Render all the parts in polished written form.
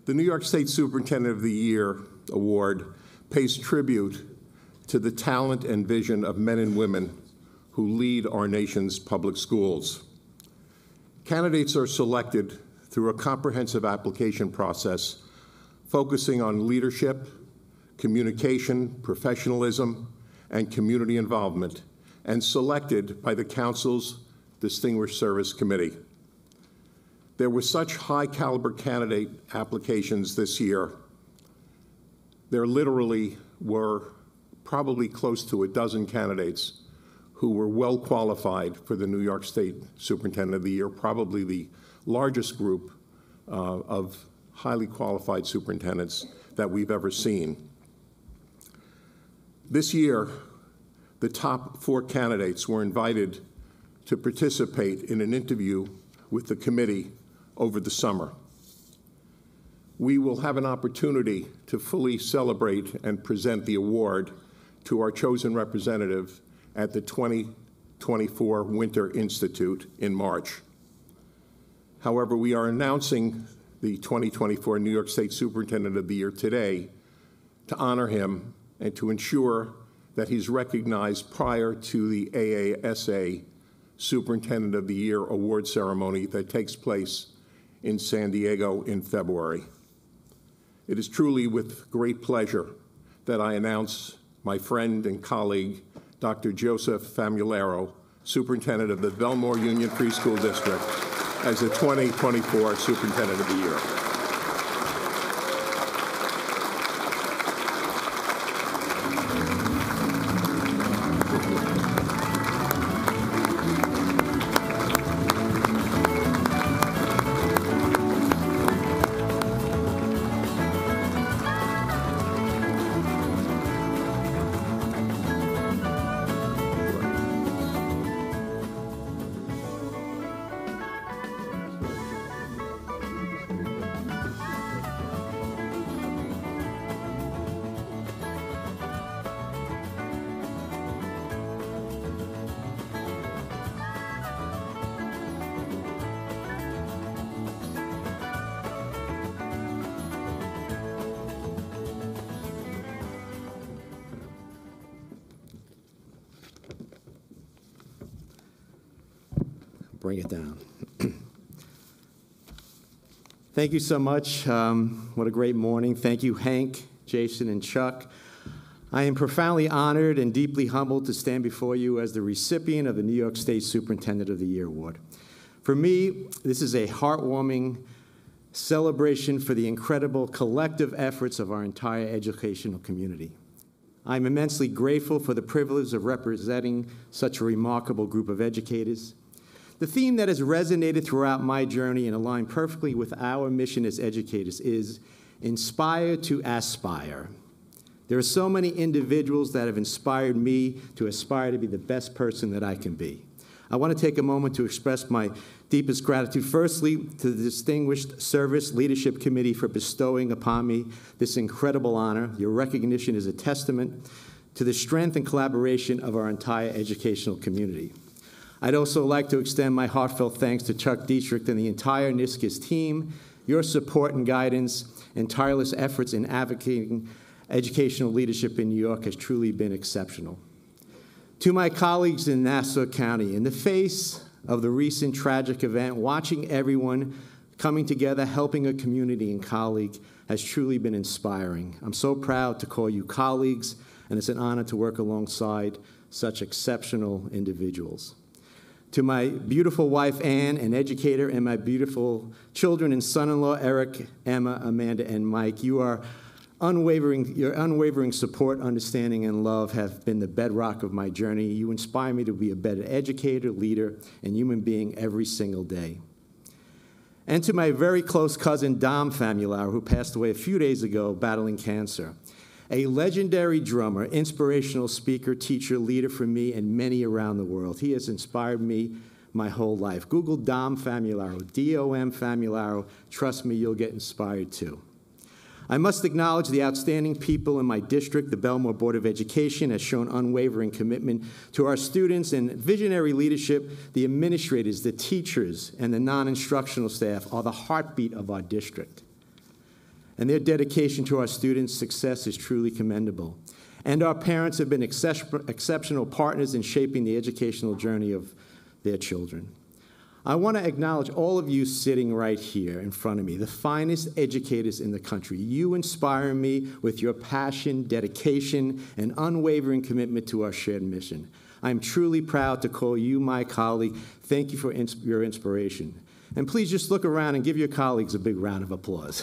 The New York State Superintendent of the Year Award pays tribute to the talent and vision of men and women who lead our nation's public schools. Candidates are selected through a comprehensive application process focusing on leadership, communication, professionalism, and community involvement, and selected by the Council's Distinguished Service Committee. There were such high-caliber candidate applications this year. There literally were probably close to a dozen candidates who were well qualified for the New York State Superintendent of the Year, probably the largest group of highly qualified superintendents that we've ever seen. This year, the top 4 candidates were invited to participate in an interview with the committee over the summer. We will have an opportunity to fully celebrate and present the award to our chosen representative at the 2024 Winter Institute in March. However, we are announcing the 2024 New York State Superintendent of the Year today to honor him and to ensure that he's recognized prior to the AASA Superintendent of the Year award ceremony that takes place in San Diego in February. It is truly with great pleasure that I announce my friend and colleague, Dr. Joseph Famularo, Superintendent of the Belmore Union Free School District, as the 2024 Superintendent of the Year. Bring it down. Thank you so much. What a great morning. Thank you, Hank, Jason, and Chuck. I am profoundly honored and deeply humbled to stand before you as the recipient of the New York State Superintendent of the Year Award. For me, this is a heartwarming celebration for the incredible collective efforts of our entire educational community. I'm immensely grateful for the privilege of representing such a remarkable group of educators. The theme that has resonated throughout my journey and aligned perfectly with our mission as educators is inspire to aspire. There are so many individuals that have inspired me to aspire to be the best person that I can be. I want to take a moment to express my deepest gratitude, firstly, to the Distinguished Service Leadership Committee for bestowing upon me this incredible honor. Your recognition is a testament to the strength and collaboration of our entire educational community. I'd also like to extend my heartfelt thanks to Chuck Dietrich and the entire NYS team. Your support and guidance and tireless efforts in advocating educational leadership in New York has truly been exceptional. To my colleagues in Nassau County, in the face of the recent tragic event, watching everyone coming together, helping a community and colleague has truly been inspiring. I'm so proud to call you colleagues, and it's an honor to work alongside such exceptional individuals. To my beautiful wife, Ann, an educator, and my beautiful children and son-in-law, Eric, Emma, Amanda, and Mike, your unwavering support, understanding, and love have been the bedrock of my journey. You inspire me to be a better educator, leader, and human being every single day. And to my very close cousin, Dom Famularo, who passed away a few days ago battling cancer. A legendary drummer, inspirational speaker, teacher, leader for me and many around the world. He has inspired me my whole life. Google Dom Famularo, D-O-M Famularo. Trust me, you'll get inspired too. I must acknowledge the outstanding people in my district. The Belmore Board of Education has shown unwavering commitment to our students and visionary leadership. The administrators, the teachers, and the non-instructional staff are the heartbeat of our district. and their dedication to our students' success is truly commendable. And our parents have been exceptional partners in shaping the educational journey of their children. I want to acknowledge all of you sitting right here in front of me, the finest educators in the country. You inspire me with your passion, dedication, and unwavering commitment to our shared mission. I'm truly proud to call you my colleague. Thank you for your inspiration. And please just look around and give your colleagues a big round of applause.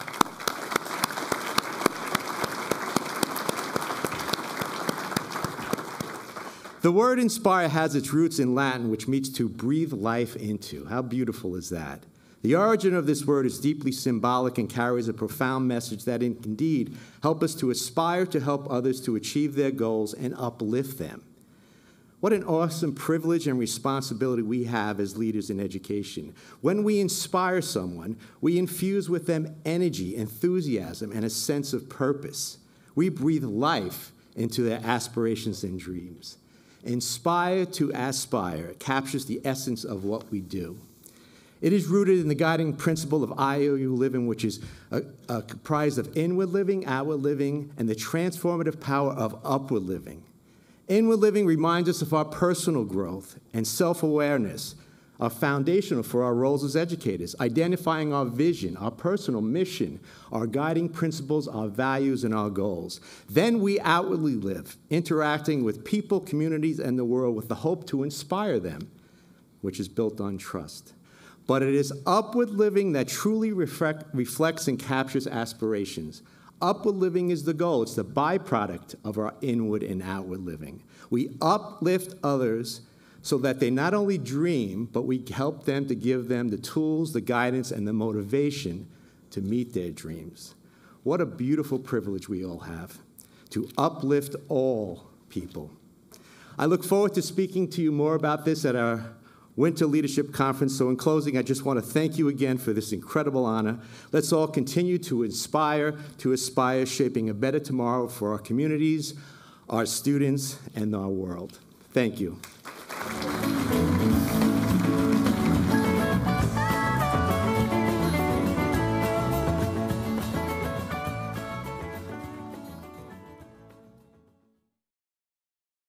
The word inspire has its roots in Latin, which means to breathe life into. How beautiful is that? The origin of this word is deeply symbolic and carries a profound message that indeed help us to aspire to help others to achieve their goals and uplift them. What an awesome privilege and responsibility we have as leaders in education. When we inspire someone, we infuse with them energy, enthusiasm, and a sense of purpose. We breathe life into their aspirations and dreams. Inspire to aspire captures the essence of what we do. It is rooted in the guiding principle of IOU living, which is comprised of inward living, outward living, and the transformative power of upward living. Inward living reminds us of our personal growth and self-awareness are foundational for our roles as educators, identifying our vision, our personal mission, our guiding principles, our values, and our goals. Then we outwardly live, interacting with people, communities, and the world with the hope to inspire them, which is built on trust. But it is upward living that truly reflects and captures aspirations. Upward living is the goal. It's the byproduct of our inward and outward living. We uplift others so that they not only dream, but we help them to give them the tools, the guidance, and the motivation to meet their dreams. What a beautiful privilege we all have, to uplift all people. I look forward to speaking to you more about this at our Winter Leadership Conference. So in closing, I just want to thank you again for this incredible honor. Let's all continue to inspire, to aspire, shaping a better tomorrow for our communities, our students, and our world. Thank you.